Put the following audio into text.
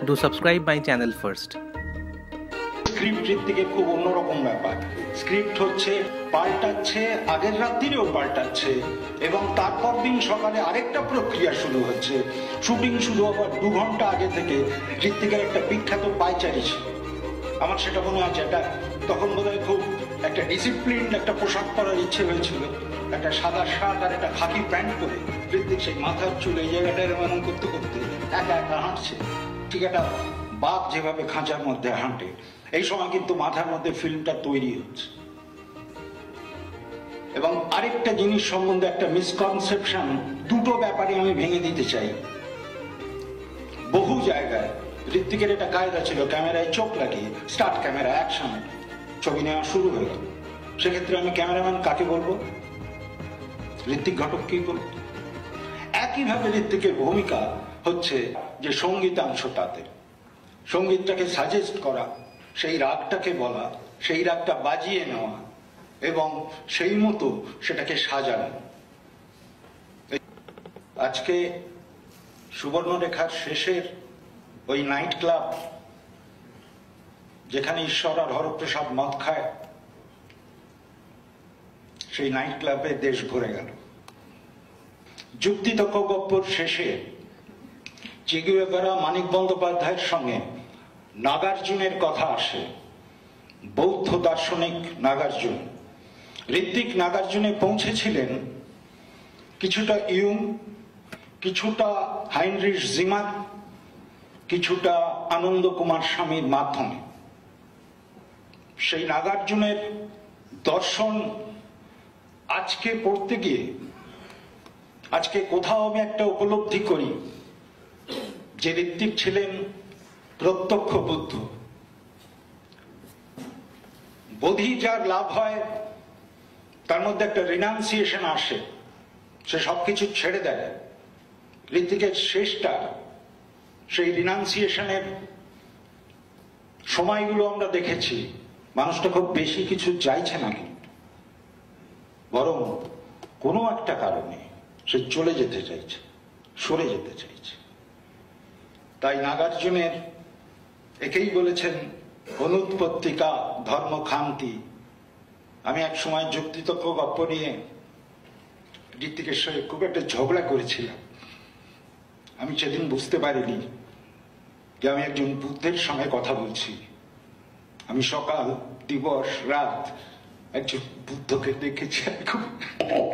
Do subscribe my channel first. স্ক্রিপ্টের থেকে খুব অন্যরকম ব্যাপার। স্ক্রিপ্ট হচ্ছে পাল্টাচ্ছে, আগের রাত্রিরেও পাল্টাচ্ছে এবং তারপর দিন সকালে আরেকটা প্রক্রিয়া শুরু হচ্ছে। শুটিং শুরু হওয়ার 2 ঘন্টা আগে থেকে ঋত্বিকের একটা বিখ্যাত পায়চারি ছিল, আমার সেটা মনে আছে। একটা তখন বোধহয় খুব একটা ডিসিপ্লিন একটা পোশাক পরার ইচ্ছে হয়েছিল, একটা সাদা শার্ট আর একটা খাকি প্যান্ট পরে ঋত্বিক সেই মাথার চুল এই জায়গাটা এমন করতে করতে একা একা হাঁটছে, ঠিক একটা বাঘ যেভাবে খাঁচার মধ্যে হাঁটে। এই সময় কিন্তু মাথার মধ্যে ফিল্মটা তৈরি হচ্ছে। এবং আরেকটা জিনিস সম্বন্ধে একটা মিসকনসেপশন, দুটো ব্যাপারে আমি ভেঙে দিতে চাই। বহু জায়গায় ঋত্বিকের একটা কায়দা ছিল, ক্যামেরায় চোখ লাগিয়ে স্টার্ট ক্যামেরা অ্যাকশন, ছবি নেওয়া শুরু হয়ে গেল। সেক্ষেত্রে আমি ক্যামেরাম্যান কাকে বলবো? ঋত্বিক ঘটককেই বলবো। একইভাবে ঋত্বিকের ভূমিকা হচ্ছে যে সঙ্গীতাংশ, তাতে সঙ্গীতটাকে সাজেস্ট করা, সেই রাগটাকে বলা, সেই রাগটা বাজিয়ে নেওয়া এবং সেই মতো সেটাকে সাজানো। আজকে সুবর্ণরেখার শেষের ওই নাইট ক্লাব, যেখানে ঈশ্বর আর হরপ্রসাদ মদ খায়, সেই নাইট ক্লাবে দেশ ভরে গেল। যুক্তিতর্ক গপ্পর শেষে চে গুয়েভারা মানিক বন্দ্যোপাধ্যায়ের সঙ্গে নাগার্জুনের কথা আসে, বৌদ্ধ দার্শনিক নাগার্জুন। ঋত্বিক নাগার্জুনে পৌঁছেছিলেন কিছুটা ইয়ুং, কিছুটা হাইনরিশ জিমার, কিছুটা আনন্দ কুমার স্বামীর মাধ্যমে। সেই নাগার্জুনের দর্শন আজকে পড়তে গিয়ে আজকে কোথাও আমি একটা উপলব্ধি করি যে ঋত্বিক ছিলেন প্রত্যক্ষ বুদ্ধ। বোধি যার লাভ হয় তার মধ্যে একটা রিনাউন্সিয়েশন আসে, সে সবকিছু ছেড়ে দেয়। ঋত্বিকের শেষটা সেই রিনাউন্সিয়েশনের সময়গুলো আমরা দেখেছি। মানুষটা খুব বেশি কিছু চাইছে না, কিন্তু বরং কোনো একটা কারণে সে চলে যেতে চাইছে, সরে যেতে চাইছে। তাই নাগার্জুনের একেই বলেছেন অনুৎপত্তিকা ধর্মক্ষান্তি। আমি এক সময় যুক্তিতর্ক গপ্প নিয়ে ঋত্বিকের সঙ্গে খুব একটা ঝগড়া করেছিলাম। আমি সেদিন বুঝতে পারিনি যে আমি একজন বুদ্ধের সঙ্গে কথা বলছি। আমি সকাল, দিবস, রাত একজন বুদ্ধকে দেখেছি।